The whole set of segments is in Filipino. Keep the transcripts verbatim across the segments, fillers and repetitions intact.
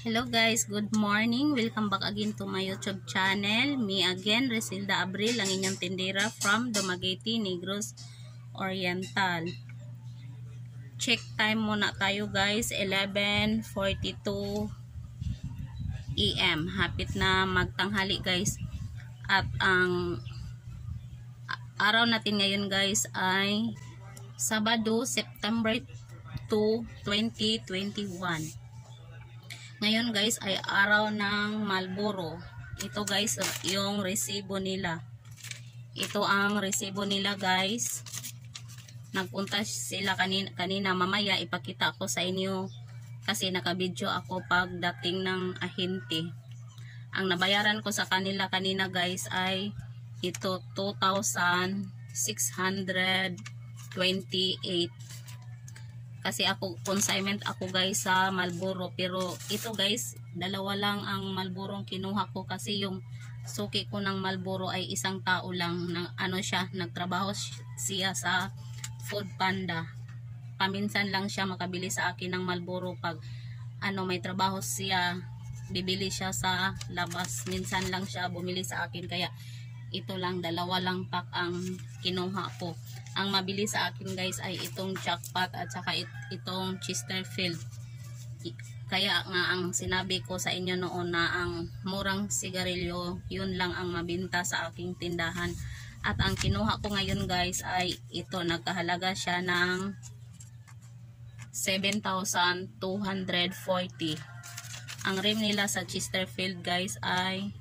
Hello guys, good morning. Welcome back again to my YouTube channel. Me again, Resilda Abril, ang inyong tindera from Dumaguete, Negros Oriental. Check time muna tayo guys, eleven forty-two A M Hapit na magtanghali guys. At ang araw natin ngayon guys ay Sabado, September two, twenty twenty-one. Ngayon guys ay araw ng Marlboro. Ito guys yung resibo nila. Ito ang resibo nila guys. Nagpunta sila kanina, kanina mamaya ipakita ko sa inyo kasi nakabidyo ako pagdating ng ahente. Ang nabayaran ko sa kanila kanina guys ay ito two thousand six hundred twenty-eight. Kasi ako, consignment ako guys sa Marlboro. Pero ito guys, dalawa lang ang Marlboro kinuha ko. Kasi yung suki ko ng Marlboro ay isang tao lang. Na, ano siya, nagtrabaho siya sa Food Panda. Paminsan lang siya makabili sa akin ng Marlboro. Pag ano, may trabaho siya, bibili siya sa labas. Minsan lang siya bumili sa akin. Kaya ito lang, dalawa lang pack ang kinuha ko. Ang mabili sa akin guys ay itong jackpot at saka it, itong Chesterfield. Kaya nga ang sinabi ko sa inyo noon na ang murang sigarilyo, yun lang ang mabinta sa aking tindahan. At ang kinuha ko ngayon guys ay ito, nagkahalaga siya ng seven thousand two hundred forty. Ang rim nila sa Chesterfield guys ay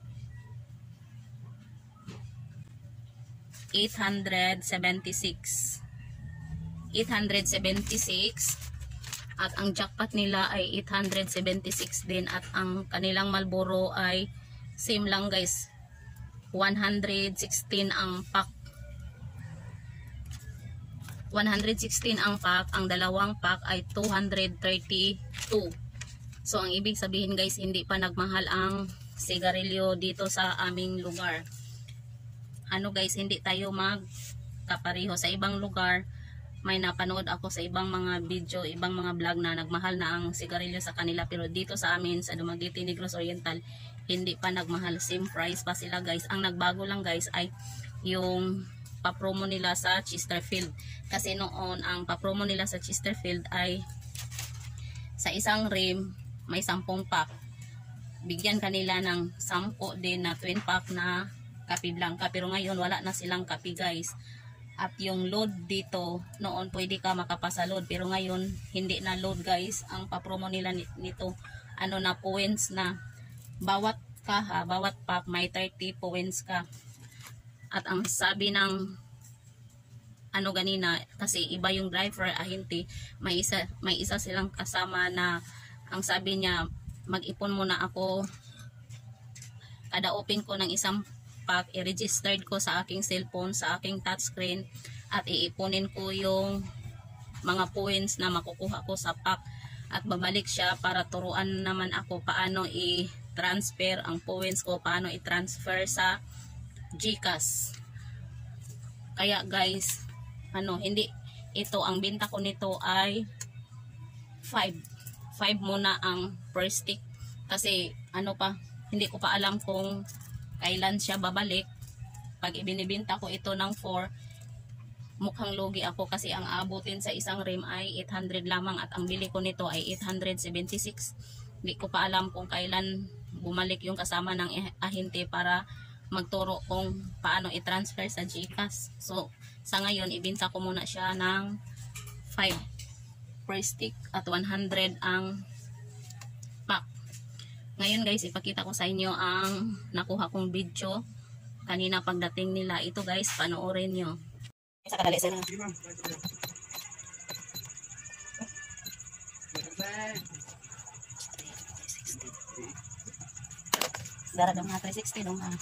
eight hundred seventy-six at ang jackpot nila ay eight hundred seventy-six din at ang kanilang Marlboro ay same lang guys, one hundred sixteen ang pack, one hundred sixteen ang pack. Ang dalawang pack ay two hundred thirty-two. So ang ibig sabihin guys, hindi pa nagmahal ang sigarilyo dito sa aming lugar. Ano guys, hindi tayo magkapareho. Sa ibang lugar, may napanood ako sa ibang mga video, ibang mga vlog na nagmahal na ang sigarilyo sa kanila. Pero dito sa amin, sa Dumaguete, Negros Oriental, hindi pa nagmahal. Same price pa sila guys. Ang nagbago lang guys ay yung papromo nila sa Chesterfield. Kasi noon, ang papromo nila sa Chesterfield ay sa isang rim, may sampung pack. Bigyan kanila ng sampo din na twin pack na kape blanca, pero ngayon wala na silang kape guys. At yung load dito, noon pwede ka makapasa load, pero ngayon hindi na load guys. Ang papromo nila nito, ano na points na bawat ka ha, bawat pack may thirty points ka. At ang sabi ng ano ganina, kasi iba yung driver ahente, may isa, may isa silang kasama na ang sabi niya, mag-ipon muna ako, kada open ko ng isang pack, i-registered ko sa aking cellphone, sa aking touchscreen, at iipunin ko yung mga points na makukuha ko sa pack at babalik siya para turuan naman ako paano i-transfer ang points ko, paano i-transfer sa GCash. Kaya guys, ano, hindi ito, ang binta ko nito ay five muna ang per stick kasi ano pa, hindi ko pa alam kung kailan siya babalik. Pag ibinibinta ko ito ng four, mukhang lugi ako kasi ang abutin sa isang rim ay eight hundred lamang at ang bili ko nito ay eight hundred seventy-six. Hindi ko pa alam kung kailan bumalik yung kasama ng ahente para magturo kung paano i-transfer sa GCash. So sa ngayon ibinta ko muna siya ng five per stick at one hundred ang pack. Ngayon guys, ipakita ko sa inyo ang nakuha kong video kanina pagdating nila. Ito guys, panoorin nyo. Sa kadali sila. Dara dong ha, three sixty dong ha.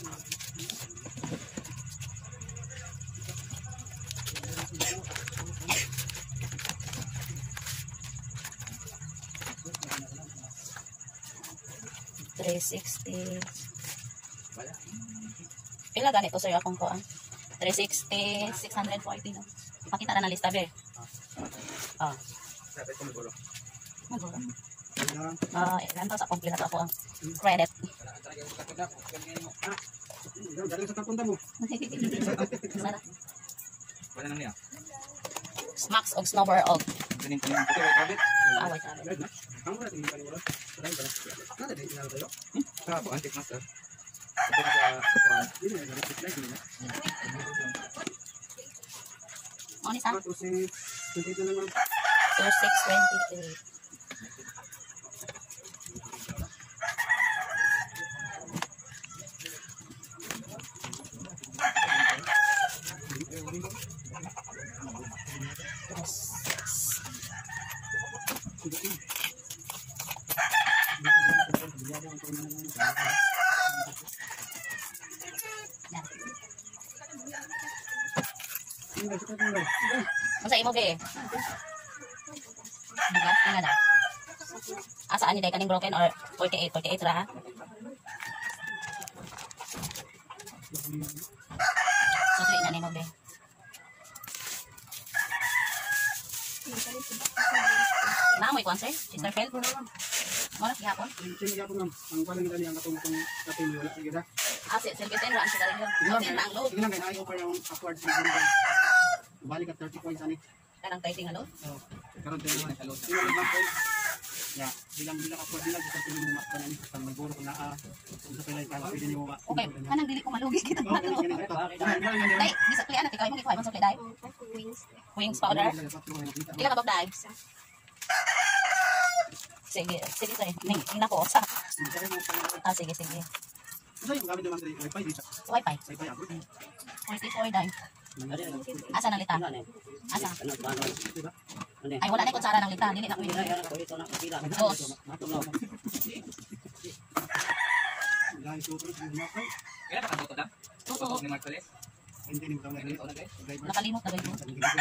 three sixty. Pila ganito sa'yo akong ko ah. three sixty, six forty no. Pakita na na lista be. Ah. Maguro. Ah, ilan to sa complete na ako ang credit. Smacks og snowball og. Ah, wait, wait. Ano ni sa? two six twenty-eight. Masa imo be? Bigat na na. Asaan ni day kaning broken or forty-eight forty-eight ra? So tuloy na nimo be. Na mo ikon sir? Sister Fel? Mo na gihapon? Sige gihapon ma'am. Ang palang dali ang atong atong atong wala sige da. Ah, si Sir Vicente ra ang sigarilyo. Okay na ang load. Sige lang kay ayo pa yung upward sa balik at thirty points ani. Kanang thirty nga load? Oh. Karon tayo na sa load. Sige lang po. Ya, bilang bilang upward bilang sa tuloy mo pa nani sa magburo ko na ah. Sa pala ka pwede niyo ba. Okay, kanang dili ko malugi kita Okay, na. sige ito. Dai, di sa kliyan ikaw mo gikuha man sa dai. Wings powder. Ila ka ba dai? Sige, sige sige. Ning ina ko sa. Ah, sige sige. Ano yung gamit naman sa wifi dito? Wi-Fi. Wifi ako. forty-four dai. Asa nang lita? Asa? Ay wala na ko sara nang lita, dili na ko yun. Dos. Kaya nakaboto na? Tuto. Ni Mark Perez? Hindi ni mo Nakalimot na ba yun?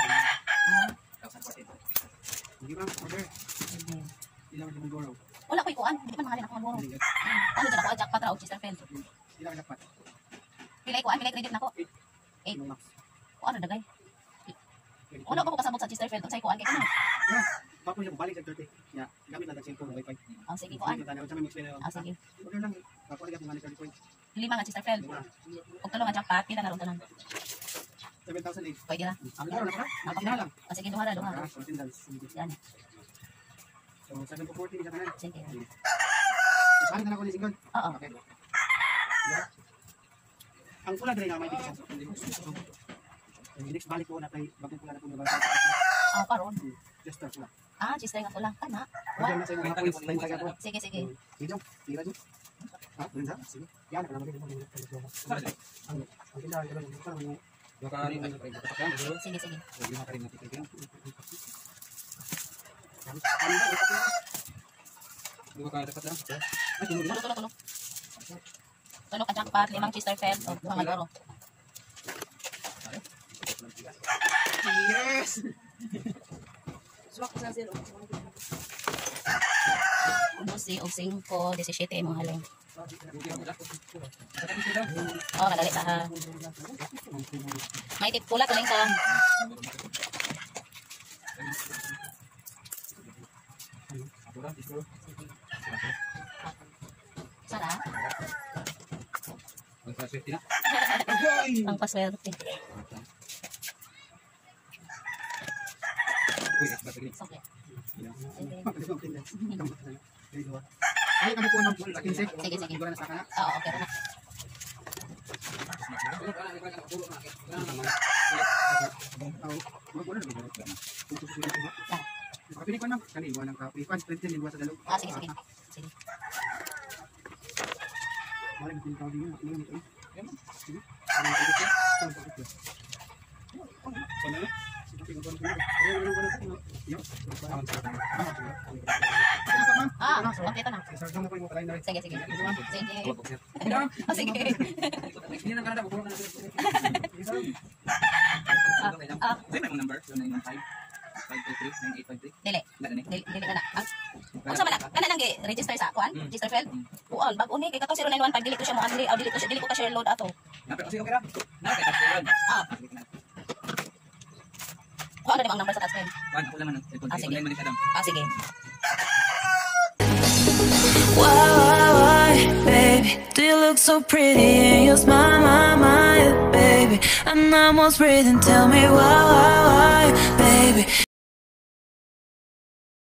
Hindi ba? Order. Ilang mo goro. Wala ko ikuan, di man mahalin ako ang buro. Ano dyan ako, jackpot raw, Sister Fel. Ilang dapat? Pilay kuan, pilay credit na ko. eight. O ano dagay? Wala ko ko kasabot sa Sister Fel, unsay kuan kay kana. Bapo niya balik sa thirty. Ya, gamit na cellphone ng wifi. Ang sige kuan. Ah sige. Order lang. Bapo niya kung thirty points. Lima nga Sister Fel. Og tulo nga jackpot, pila na ron tanan. seven thousand eight. Pwede na. Ang laro na ka? Ang Hindi na lang. Ah sige, duha ra, duha. Ah, fourteen dollars. Yan. So, seven to forty na kanan. Sige. Balik na ako ni Singon. Oo. Okay. Yeah. Ang pula dali na may tikas. Next balik ko na kay bagong pula na ko na. Ah, karon. Just start pula. Ah, Sister nga pula kana. Order na sa mga points time sa gapo. Sige sige. Dito, tira dito. Ha, dun sa. Sige. Yan ka na magiging mo. Ang ang kailangan ko lang dito para mo. Baka rin ang pagkakatakan. Sige sige. Hindi na ka rin natin. Di ba kaya dapat lang? Tulo tulo tulo. Tulo ka jackpot, limang Sister Fel og duha nga laro. Yes! Dosi og cinco, diecisiete imong halin. Oh, kadali sa ha. May tip pula tuling sa. Sara? Ang paswerte na. Ang paswerte. Uy, at basagin. Okay. Ay, kami po ng insect. Sige, sige. Siguro na sa kana. Oo, okay na. Kapili ko na. Kaliwa ng kapili. Pan, pwede liwa sa dalaw. Ah, sige, sige. Sige. Maling kung tawag yun. Maling ito. Sige. Ano na? Ah, okay ito na. Sige, sige. Sige. Ah, sige. Hindi na kanada, bubulong na natin. Ah, Ay, may mong number? nine one five, five two three, nine eight five three. dili. Wala na Dili, dili na na. Ah, unsa man na? Kana nang gi-register sa kuan? Register file? Kuan, bag uni kay kato zero nine one five dili ko siya mo dili, dili ko siya, dili ko ka share load ato. Napre, kasi okay ra. Nakay, tapos yun. Ah. Kuan na ang number sa task. One, ako naman ang cellphone. Ah, sige. Online man ni Saddam. Ah, sige. look so pretty and your smile, my, my, baby. I'm almost breathing, tell me why, why, why, baby.